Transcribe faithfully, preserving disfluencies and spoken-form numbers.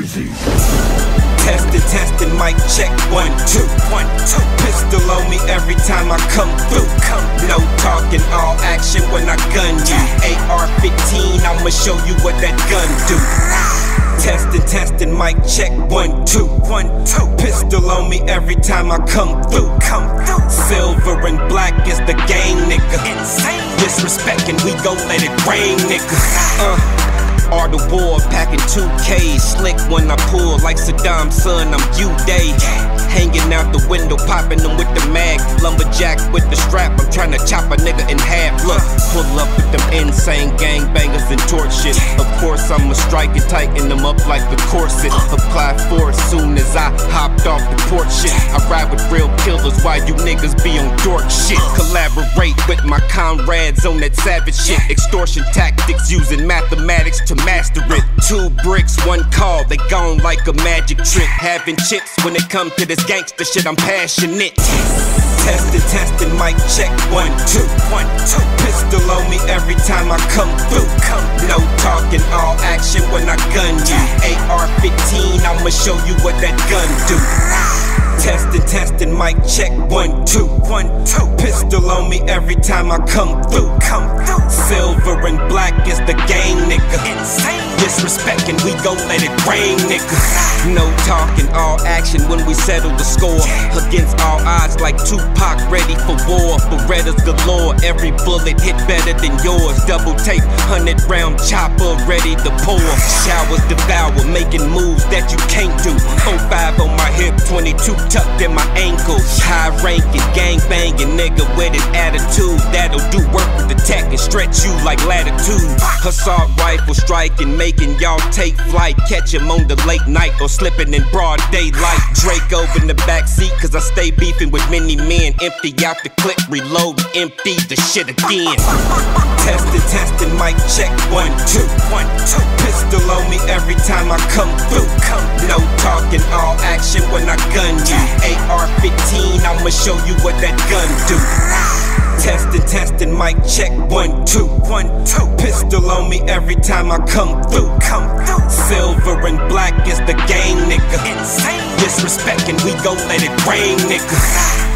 Easy. Testing, testing, mic check, one, two, one, two. Pistol on me every time I come through. Come, no talking, all action when I gun you. A R fifteen, I'ma show you what that gun do. Testing, testing, mic check, one, two, one, two. Pistol on me every time I come through. Come through. Silver and black is the gang, nigga. Insane. Disrespecting, we gon' let it rain, nigga. Uh. Art of war, packing two K's. Slick when I pull like Saddam, son, I'm U-Day. Hanging out the window, popping them with the mag. Lumberjack with the strap, I'm trying to chop a nigga in half. Look, pull up with them insane gangbangers and torch shit. Of course I'ma strike and tighten them up like the corset. Apply for as soon as I hopped off the porch shit. I ride with real killers while you niggas be on dork shit. Collaborate with my comrades on that savage shit. Extortion tactics using mathematics to master it. Two bricks, one call, they gone like a magic trick. Having chips when it come to this gangster shit, I'm passionate. Testing, testing, mic check, one, two, one, two. Pistol on me every time I come through. Come, no talking, all action when I gun you. A R fifteen, I'ma show you what that gun do. Testing, testing, mic check, one, two, one, two. Pistol on me every time I come through. Come through. Silver and black is the gang, nigga. Insane. Disrespecting, we gon' let it rain, nigga. No talking, all action when we settle the score. Against all odds like Tupac, ready for war. Berettas galore, every bullet hit better than yours. Double tape, hundred round chopper, ready to pour. Showers devour, making moves that you can't do. oh five on my hip, twenty-two tucked in my ankle. High ranking, gang banging nigga with an attitude that'll do work with the tech and stretch you like latitude. Assault rifle striking, making y'all take flight. Catch him on the late night or slipping in broad daylight. Draco in the backseat cause I stay beefing with many men. Empty out the clip, reload, empty the shit again. Testing, testing, mic check, one, two, one, two. Pistol on me every time I come through. Come, no talking, all action when I gun you. A R fifteen, I'ma show you what that gun do. Testing, testing, mic check, one, two, one, two. Pistol on me every time I come through. Come through. Silver and black is the gang, nigga. Insane. Disrespecting, we gon' let it rain, nigga.